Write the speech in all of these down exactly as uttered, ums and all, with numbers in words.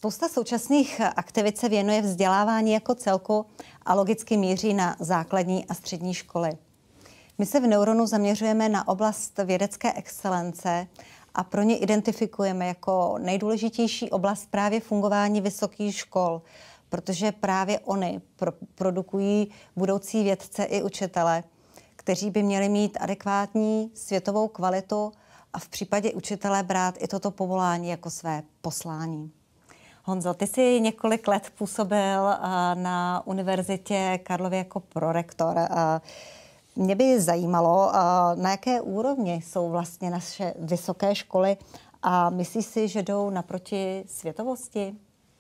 Spousta současných aktivit se věnuje vzdělávání jako celku a logicky míří na základní a střední školy. My se v Neuronu zaměřujeme na oblast vědecké excelence a pro ně identifikujeme jako nejdůležitější oblast právě fungování vysokých škol, protože právě oni pro- produkují budoucí vědce i učitele, kteří by měli mít adekvátní světovou kvalitu a v případě učitele brát i toto povolání jako své poslání. Honzo, ty jsi několik let působil na Univerzitě Karlově jako prorektor. Mě by zajímalo, na jaké úrovni jsou vlastně naše vysoké školy a myslíš si, že jdou naproti světovosti?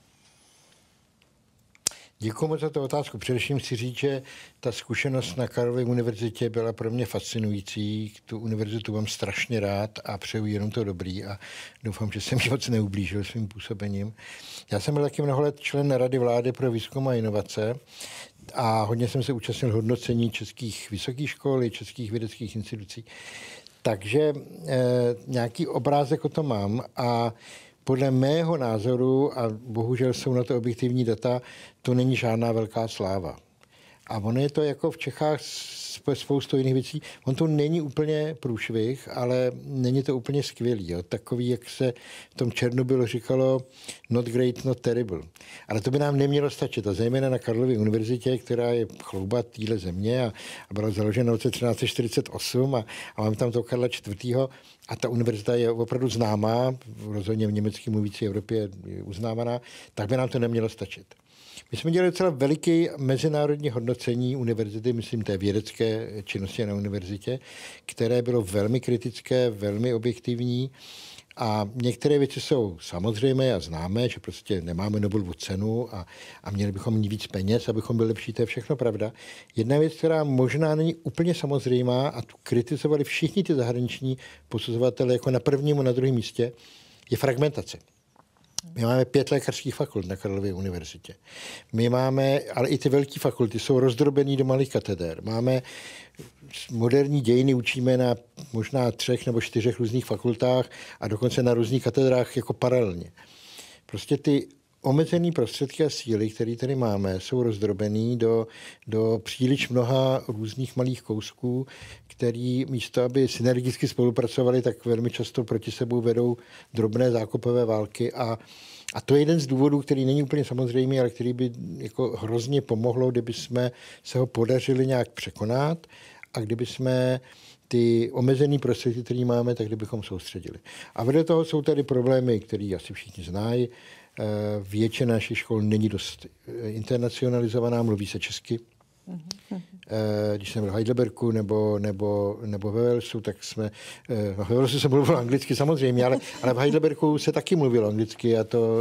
Děkuji moc za tu otázku. Především chci říct, že ta zkušenost na Karlově univerzitě byla pro mě fascinující. Tu univerzitu mám strašně rád a přeju jenom to dobrý a doufám, že jsem ji moc neublížil svým působením. Já jsem byl taky mnoho let člen Rady vlády pro výzkum a inovace a hodně jsem se účastnil hodnocení českých vysokých škol i českých vědeckých institucí. Takže eh, nějaký obrázek o tom mám a podle mého názoru, a bohužel jsou na to objektivní data, to není žádná velká sláva. A ono je to jako v Čechách spoustu jiných věcí. On to není úplně průšvih, ale není to úplně skvělý. Jo. Takový, jak se v tom Černobylu říkalo, not great, not terrible. Ale to by nám nemělo stačit. A zejména na Karlově univerzitě, která je chlouba téhle země a, a byla založena v roce třináct set čtyřicet osm a, a máme tam toho Karla čtvrtého. A ta univerzita je opravdu známá, rozhodně v německy mluvící Evropě je uznávaná, tak by nám to nemělo stačit. My jsme dělali docela veliké mezinárodní hodnocení univerzity, myslím té vědecké činnosti na univerzitě, které bylo velmi kritické, velmi objektivní a některé věci jsou samozřejmé a známé, že prostě nemáme Nobelovu cenu a, a měli bychom mít víc peněz, abychom byli lepší, to je všechno pravda. Jedna věc, která možná není úplně samozřejmá a tu kritizovali všichni ty zahraniční posuzovatele jako na prvním a na druhém místě, je fragmentace. My máme pět lékařských fakult na Karlově univerzitě. My máme, ale i ty velké fakulty jsou rozdrobený do malých kateder. Máme moderní dějiny, učíme na možná třech nebo čtyřech různých fakultách a dokonce na různých katedrách jako paralelně. Prostě ty omezené prostředky a síly, které tady máme, jsou rozdrobený do, do příliš mnoha různých malých kousků, který místo, aby synergicky spolupracovali, tak velmi často proti sebou vedou drobné zákopové války a A to je jeden z důvodů, který není úplně samozřejmý, ale který by jako hrozně pomohlo, kdyby jsme se ho podařili nějak překonat a kdyby jsme ty omezené prostředky, které máme, tak kdybychom soustředili. A vedle toho jsou tady problémy, které asi všichni znají. Většina našich škol není dost internacionalizovaná, mluví se česky. Když jsem byl v Heidelbergu nebo, nebo, nebo ve Walesu, tak jsme, ve Walesu se mluvilo anglicky samozřejmě, ale, ale v Heidelbergu se taky mluvilo anglicky a to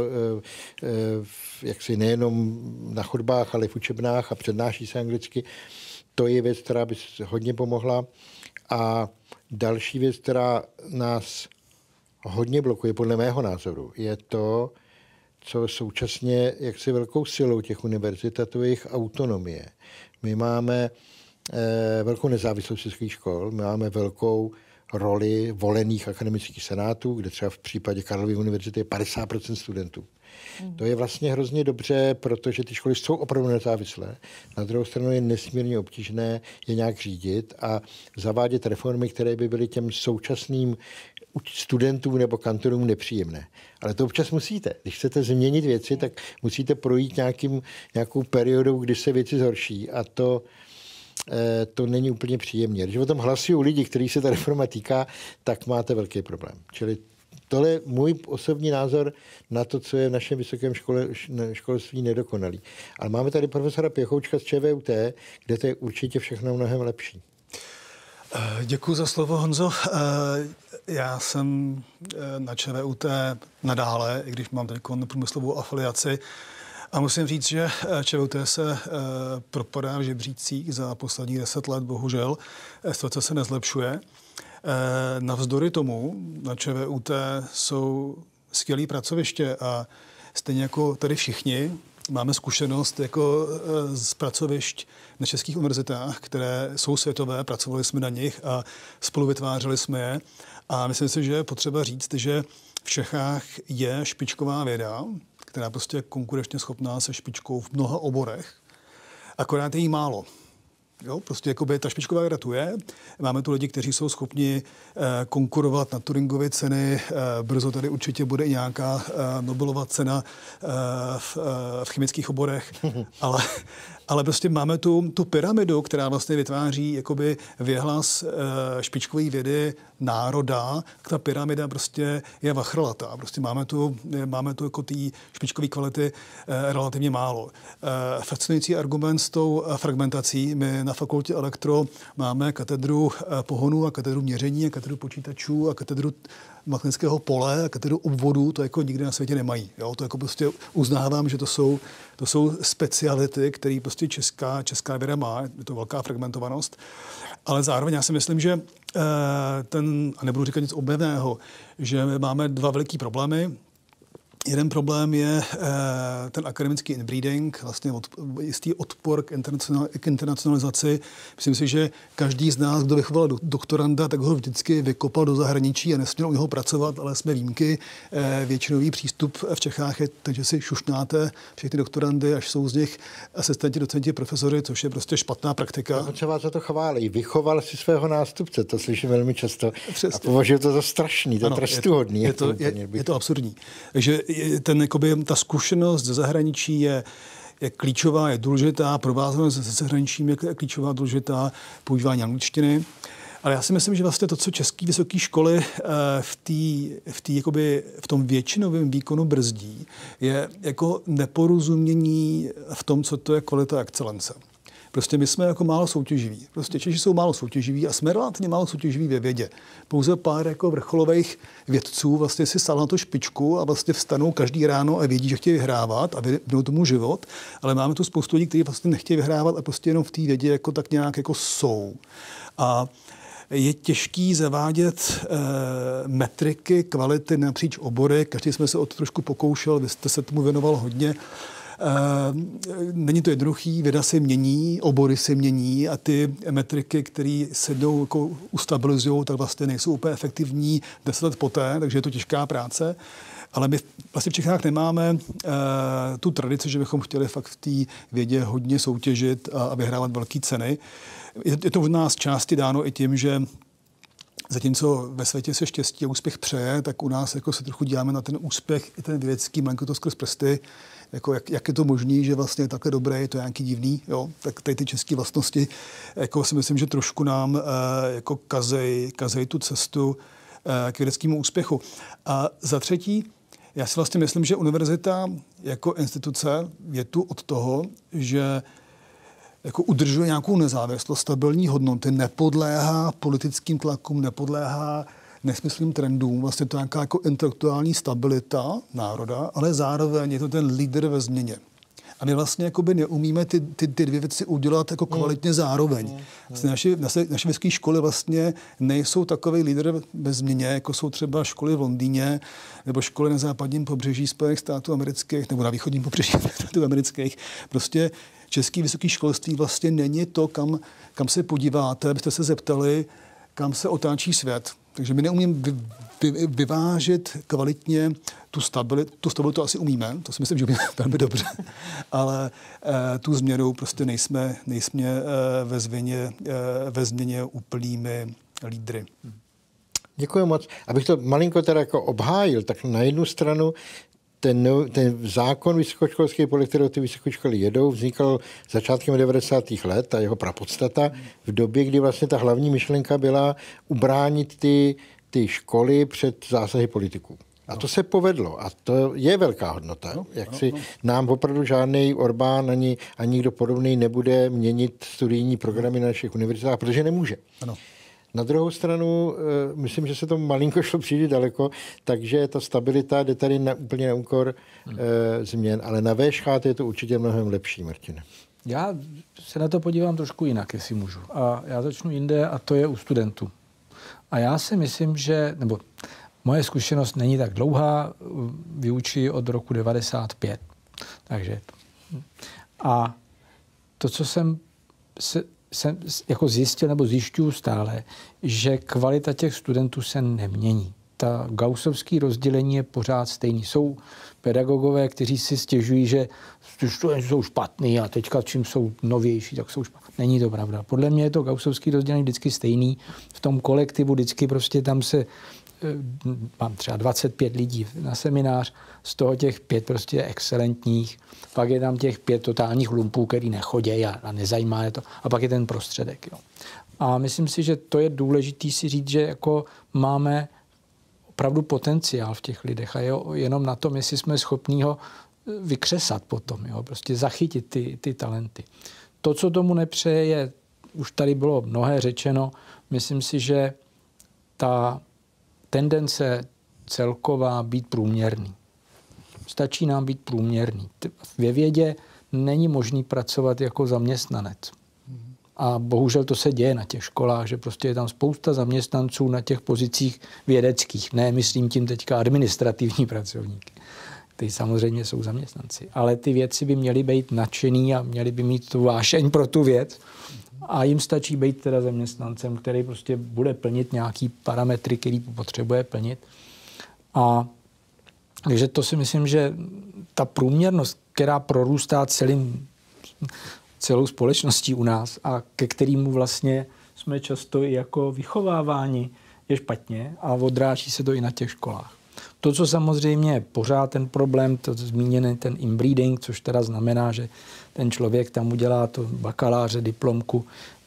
jaksi nejenom na chodbách, ale v učebnách a přednáší se anglicky. To je věc, která by hodně pomohla. A další věc, která nás hodně blokuje, podle mého názoru, je to, co současně jaksi velkou silou těch univerzit, a to je jejich autonomie. My máme eh, velkou nezávislost českých škol, my máme velkou roli volených akademických senátů, kde třeba v případě Karlovy univerzity je padesát procent studentů. Mm. To je vlastně hrozně dobře, protože ty školy jsou opravdu nezávislé. Na druhou stranu je nesmírně obtížné je nějak řídit a zavádět reformy, které by byly těm současným studentům nebo kantorům nepříjemné. Ale to občas musíte. Když chcete změnit věci, tak musíte projít nějakým, nějakou periodou, kdy se věci zhorší a to, eh, to není úplně příjemné. Když o tom hlasují lidi, kterých se ta reforma týká, tak máte velký problém. Čili tohle je můj osobní názor na to, co je v našem vysokém škole, školství nedokonalý. Ale máme tady profesora Pěchoučka z ČVUT, kde to je určitě všechno mnohem lepší. Děkuji za slovo, Honzo. Já jsem na ČVUT nadále, i když mám teď průmyslovou afiliaci. A musím říct, že ČVUT se propadá v žebřících za posledních deset let, bohužel. Situace se nezlepšuje. Navzdory tomu na ČVUT jsou skvělé pracoviště a stejně jako tady všichni máme zkušenost jako z pracovišť na českých univerzitách, které jsou světové, pracovali jsme na nich a spolu vytvářeli jsme je. A myslím si, že je potřeba říct, že v Čechách je špičková věda, která prostě je konkurenčně schopná se špičkou v mnoha oborech, akorát je jí málo. Jo, prostě jakoby ta špičková věda tu je. Máme tu lidi, kteří jsou schopni eh, konkurovat na Turingovy ceny. Eh, brzo tady určitě bude i nějaká eh, Nobelova cena eh, v, eh, v chemických oborech. ale, ale prostě máme tu, tu pyramidu, která vlastně vytváří jakoby věhlas eh, špičkové vědy národa. Ta pyramida prostě je vachrlatá. Prostě máme tu, máme tu jako té špičkové kvality eh, relativně málo. Eh, fascinující argument s tou fragmentací. My na fakultě elektro máme katedru pohonu a katedru měření a katedru počítačů a katedru magnetického pole a katedru obvodu, to jako nikde na světě nemají. Jo? To jako prostě uznávám, že to jsou, to jsou speciality, které prostě česká, česká věda má, je to velká fragmentovanost, ale zároveň já si myslím, že ten, a nebudu říkat nic objevného, že máme dva veliký problémy. Jeden problém je eh, ten akademický inbreeding, vlastně od, jistý odpor k, internacional, k internacionalizaci. Myslím si, že každý z nás, kdo vychoval do, doktoranda, tak ho vždycky vykopal do zahraničí a nesměl u něho pracovat, ale jsme výjimky. Eh, většinový přístup v Čechách je, takže si šušnáte všechny doktorandy, až jsou z nich asistenti, docenti, profesoři, což je prostě špatná praktika. No, třeba za to chválí. Vychoval si svého nástupce, to slyším velmi často. Přesně. A považuji to za strašný, to je trestuhodný. Je to, je, je, je to absurdní. Takže ten, jakoby, ta zkušenost ze zahraničí je, je klíčová, je důležitá, provázanost se zahraničím je klíčová, důležitá, používání angličtiny. Ale já si myslím, že vlastně to, co české vysoké školy v, tý, v, tý, jakoby, v tom většinovém výkonu brzdí, je jako neporozumění v tom, co to je kvalita a excelence. Prostě my jsme jako málo soutěživí. Prostě Češi jsou málo soutěživí a jsme relativně málo soutěživí ve vědě. Pouze pár jako vrcholových vědců vlastně si stál na to špičku a vlastně vstanou každý ráno a vědí, že chtějí vyhrávat a vědou tomu život. Ale máme tu spoustu lidí, kteří vlastně nechtějí vyhrávat a prostě jenom v té vědě jako tak nějak jako jsou. A je těžký zavádět e, metriky kvality napříč obory. Každý jsme se o to trošku pokoušel, vy jste se tomu věnoval hodně. Není to jednoduchý, věda se mění, obory se mění a ty metriky, které se jdou jako ustabilizují, tak vlastně nejsou úplně efektivní deset let poté, takže je to těžká práce. Ale my vlastně v Čechách nemáme uh, tu tradici, že bychom chtěli fakt v té vědě hodně soutěžit a, a vyhrávat velké ceny. Je, je to v nás části dáno i tím, že zatímco ve světě se štěstí a úspěch přeje, tak u nás jako se trochu díváme na ten úspěch i ten vědecký, malinko to skrz prsty. Jako jak, jak je to možné, že vlastně je takhle dobré, je to nějaký divný, jo? Tak tady ty české vlastnosti, jako si myslím, že trošku nám e, jako kazej, kazej tu cestu e, k vědeckému úspěchu. A za třetí, já si vlastně myslím, že univerzita jako instituce je tu od toho, že jako udržuje nějakou nezávislost, stabilní hodnoty, nepodléhá politickým tlakům, nepodléhá nesmyslným trendům, vlastně to nějaká jako intelektuální stabilita národa, ale zároveň je to ten lídr ve změně. A my vlastně jakoby neumíme ty, ty, ty dvě věci udělat jako kvalitně zároveň. Vlastně naši, naše, naše vysoké školy vlastně nejsou takový lídr ve změně, jako jsou třeba školy v Londýně nebo školy na západním pobřeží Spojených států amerických nebo na východním pobřeží států amerických. Prostě české vysoké školství vlastně není to, kam, kam se podíváte, abyste se zeptali, kam se otáčí svět. Takže my neumíme vy, vy, vyvážet kvalitně tu stabilitu. Tu stabilitu asi umíme, to si myslím, že umíme velmi dobře, ale e, tu změnu prostě nejsme, nejsme e, ve, změně, e, ve změně úplnými lídry. Děkuji moc. Abych to malinko teda jako obhájil, tak na jednu stranu ten, ten zákon vysokoškolský, podle kterého ty vysoké školy jedou, vznikal začátkem devadesátých let a jeho prapodstata v době, kdy vlastně ta hlavní myšlenka byla ubránit ty, ty školy před zásahy politiků. A to se povedlo. A to je velká hodnota. No, Jak no, si no. Nám opravdu žádný Orbán ani, ani nikdo podobný nebude měnit studijní programy na našich univerzitách, protože nemůže. Ano. Na druhou stranu, myslím, že se to malinko šlo příliš daleko, takže ta stabilita jde tady na, úplně na úkor hmm. e, změn, ale na V Š H je to určitě mnohem lepší, Martine. Já se na to podívám trošku jinak, jestli můžu. A já začnu jinde a to je u studentů. A já si myslím, že, nebo moje zkušenost není tak dlouhá, vyučuji od roku devadesát pět. Takže. A to, co jsem se jsem jako zjistil nebo zjišťuju stále, že kvalita těch studentů se nemění. ta gaussovské rozdělení je pořád stejný. Jsou pedagogové, kteří si stěžují, že jsou špatný a teďka čím jsou novější, tak jsou špatný. Není to pravda. Podle mě je to gaussovské rozdělení vždycky stejný. V tom kolektivu vždycky prostě tam se mám třeba dvacet pět lidí na seminář, z toho těch pět prostě je excelentních, pak je tam těch pět totálních lumpů, který nechodí a, a nezajímá je to, a pak je ten prostředek. Jo. A myslím si, že to je důležité si říct, že jako máme opravdu potenciál v těch lidech a je jenom na tom, jestli jsme schopní ho vykřesat potom, jo, prostě zachytit ty, ty talenty. To, co tomu nepřeje, je, už tady bylo mnohé řečeno, myslím si, že ta tendence celková být průměrný. Stačí nám být průměrný. Ve vědě není možný pracovat jako zaměstnanec. A bohužel to se děje na těch školách, že prostě je tam spousta zaměstnanců na těch pozicích vědeckých. Ne, myslím tím teďka administrativní pracovníky. Ty samozřejmě jsou zaměstnanci. Ale ty vědci by měly být nadšený a měli by mít tu vášeň pro tu věc. A jim stačí být teda zaměstnancem, který prostě bude plnit nějaký parametry, který potřebuje plnit. A takže to si myslím, že ta průměrnost, která prorůstá celým, celou společností u nás a ke kterému vlastně jsme často i jako vychováváni, je špatně a odráží se to i na těch školách. To, co samozřejmě je pořád ten problém, to zmíněný ten inbreeding, což teda znamená, že ten člověk tam udělá to bakaláře, diplomku,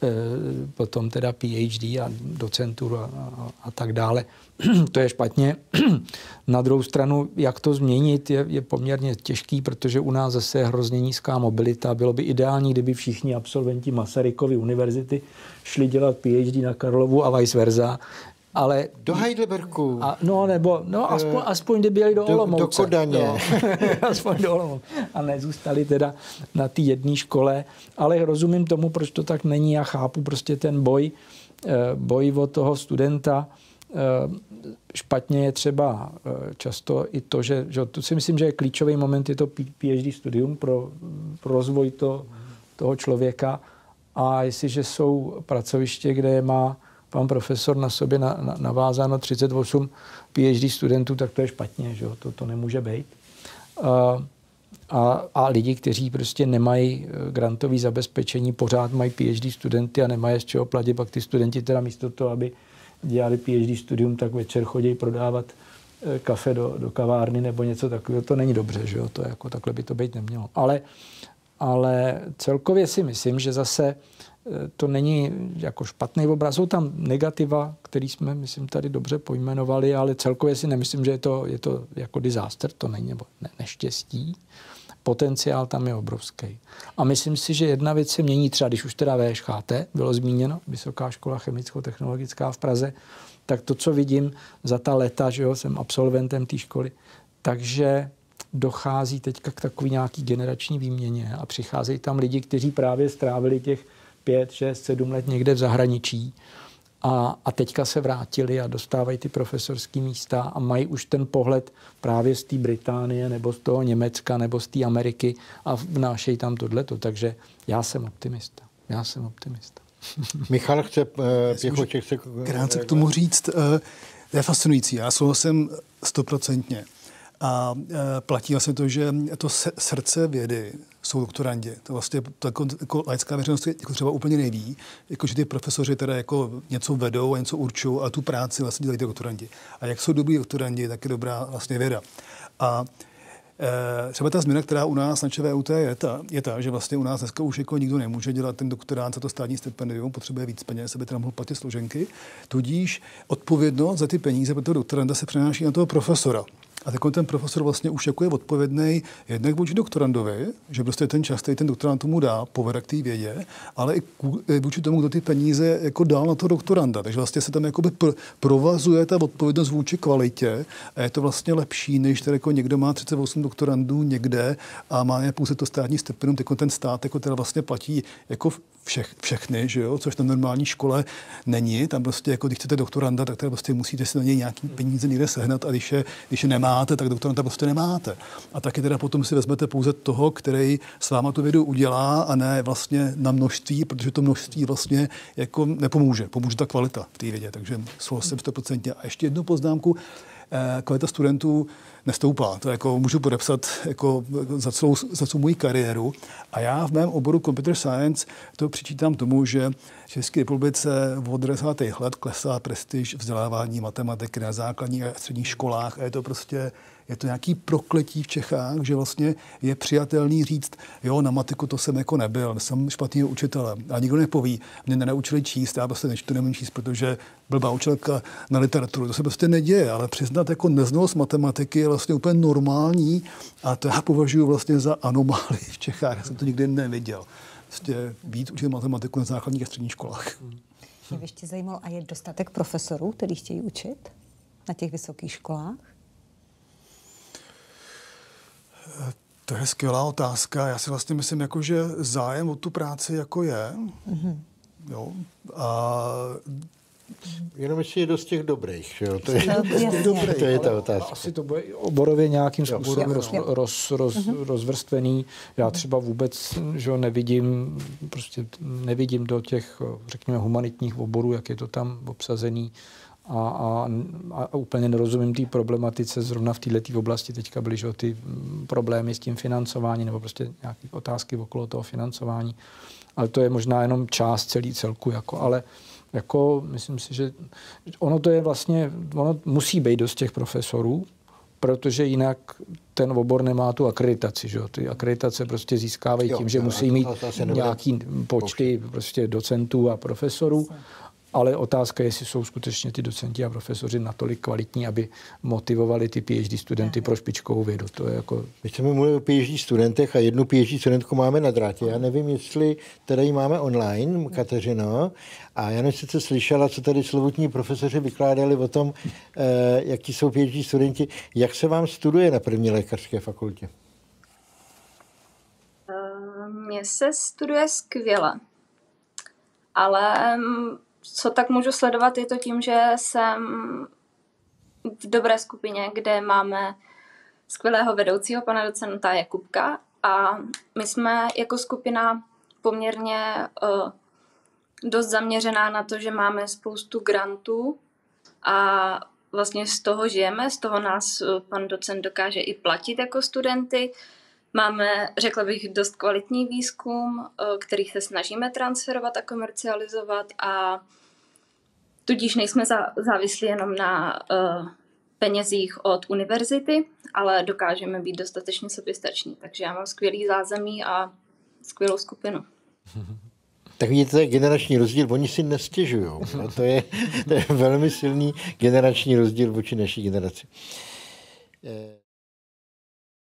potom teda PhD a docenturu a, a, a tak dále. To je špatně. Na druhou stranu, jak to změnit, je, je poměrně těžký, protože u nás zase je hrozně nízká mobilita. Bylo by ideální, kdyby všichni absolventi Masarykovy univerzity šli dělat PhD na Karlovu a vice versa. Ale do Heidelbergu. A, no, nebo, no, aspoň, aspoň kdyby jeli do, do Olomouce. Do Kodaně. No, aspoň do Olomouce. A nezůstali teda na té jedné škole. Ale rozumím tomu, proč to tak není. Já chápu prostě ten boj, boj od toho studenta. Špatně je třeba často i to, že, že to si myslím, že je klíčový moment, je to PhD studium pro, pro rozvoj to, toho člověka. A jestliže jsou pracoviště, kde má pan profesor na sobě na, na, navázáno třicet osm PhD studentů, tak to je špatně, že? To, to nemůže být. A, a, a lidi, kteří prostě nemají grantové zabezpečení, pořád mají PhD studenty a nemají z čeho platit, pak ty studenti teda místo toho, aby dělali PhD studium, tak večer chodí prodávat kafe do, do kavárny nebo něco takového. To není dobře, že jo? To jako, takhle by to být nemělo. Ale, ale celkově si myslím, že zase to není jako špatný obraz. Jsou tam negativa, který jsme, myslím, tady dobře pojmenovali, ale celkově si nemyslím, že je to, je to jako disaster, to není, nebo ne, neštěstí. Potenciál tam je obrovský. A myslím si, že jedna věc se mění třeba, když už teda V Š Ch T bylo zmíněno, Vysoká škola chemicko-technologická v Praze, tak to, co vidím za ta léta, že jo, jsem absolventem té školy, takže dochází teďka k takové nějaký generační výměně a přicházejí tam lidi, kteří právě strávili těch pět, šest, sedm let někde v zahraničí a, a teďka se vrátili a dostávají ty profesorské místa a mají už ten pohled právě z té Británie nebo z toho Německa nebo z té Ameriky a vnášejí tam tohleto. Takže já jsem optimista. Já jsem optimista. Michal chce pěchotě, chce... Krátce k tomu říct, to je fascinující. Já souhlasím stoprocentně. A e, platí vlastně to, že to se, srdce vědy jsou doktorandi. To vlastně to jako, jako laická veřejnost jako třeba úplně neví, jako, že ty profesoři teda jako něco vedou a něco určují a tu práci vlastně dělají ty doktorandi. A jak jsou dobrý doktorandi, tak je dobrá vlastně věda. A e, třeba ta změna, která u nás na Č V U T je ta, je ta, že vlastně u nás dneska už jako nikdo nemůže dělat ten doktorát za to státní stipendium, potřebuje víc peněz, aby teda mohl platit složenky. Tudíž odpovědnost za ty peníze pro toho doktoranda se přenáší na toho profesora. A tak ten profesor vlastně už jako je odpovědný jednak vůči doktorandovi, že prostě ten čas, který ten doktorand tomu dá, povede k té vědě, ale i vůči tomu, kdo ty peníze jako dal na toho doktoranda. Takže vlastně se tam jakoby pr- provazuje ta odpovědnost vůči kvalitě a je to vlastně lepší, než tady jako někdo má třicet osm doktorandů někde a má pouze to státní stipendium, tak ten stát jako teda vlastně platí jako všech, všechny, že jo? Což na normální škole není. Tam prostě, jako když chcete doktoranda, tak teda prostě musíte si na něj nějaký peníze někde sehnat a když je, když je nemá, nemáte, tak doktoranta prostě nemáte. A taky teda potom si vezmete pouze toho, který s váma tu vědu udělá a ne vlastně na množství, protože to množství vlastně jako nepomůže. Pomůže ta kvalita v té vědě, takže souhlasím sto procent. A ještě jednu poznámku. Kvalita studentů nestoupá. To jako můžu podepsat jako za, celou, za celou moji kariéru. A já v mém oboru Computer Science to přičítám tomu, že v České republice od devadesátých let klesá prestiž vzdělávání matematiky na základních a středních školách. A je to prostě je to nějaký prokletí v Čechách, že vlastně je přijatelný říct, jo, na matiku to jsem jako nebyl, jsem špatný učitel. A nikdo nepoví, mě nenaučili číst, já prostě nečtu, nemůžu číst, protože blbá učitelka na literaturu. To se prostě neděje, ale přiznat jako neznalost matematiky je vlastně úplně normální a to já považuji vlastně za anomálii v Čechách. Já jsem to nikdy neviděl. Prostě víc učit matematiku na základních a středních školách. Mě by ještě zajímalo, a je dostatek profesorů, kteří chtějí učit na těch vysokých školách? To je skvělá otázka. Já si vlastně myslím, jako, že zájem o tu práci jako je. Mm-hmm. Jo. A jenom jestli je dost těch dobrých. Jo? To, je, to, to je ta otázka. Asi to bude oborově nějakým způsobem roz, roz, roz, mm-hmm. rozvrstvený. Já třeba vůbec že nevidím, prostě nevidím do těch, řekněme, humanitních oborů, jak je to tam obsazený. A, a, a úplně nerozumím té problematice. Zrovna v této oblasti teďka byly že, ty problémy s tím financováním nebo prostě nějaké otázky okolo toho financování. Ale to je možná jenom část celý celku. Jako, ale jako, myslím si, že ono to je vlastně, ono musí být dost těch profesorů, protože jinak ten obor nemá tu akreditaci. Že? Ty akreditace prostě získávají jo, tím, že jo, musí mít nějaký počty prostě docentů a profesorů. Ale otázka je, jestli jsou skutečně ty docenti a profesoři natolik kvalitní, aby motivovali ty PhD studenty pro špičkovou vědu. To je jako... My jsme mluvili o PhD studentech a jednu PhD studentku máme na drátě. Já nevím, jestli teda ji máme online, Kateřino. A já nevím, jestli slyšela, co tady slovutní profesoři vykládali o tom, eh, jaký jsou PhD studenti. Jak se vám studuje na první lékařské fakultě? Mně se studuje skvěle. Ale co tak můžu sledovat, je to tím, že jsem v dobré skupině, kde máme skvělého vedoucího, pana docenta Jakubka, a my jsme jako skupina poměrně uh, dost zaměřená na to, že máme spoustu grantů a vlastně z toho žijeme, z toho nás uh, pan docent dokáže i platit jako studenty. Máme, řekla bych, dost kvalitní výzkum, uh, který se snažíme transferovat a komercializovat, a tudíž nejsme závislí jenom na uh, penězích od univerzity, ale dokážeme být dostatečně soběstační. Takže já mám skvělý zázemí a skvělou skupinu. Tak vidíte, to je generační rozdíl, oni si nestěžují. No, to, je, to je velmi silný generační rozdíl vůči naší generaci.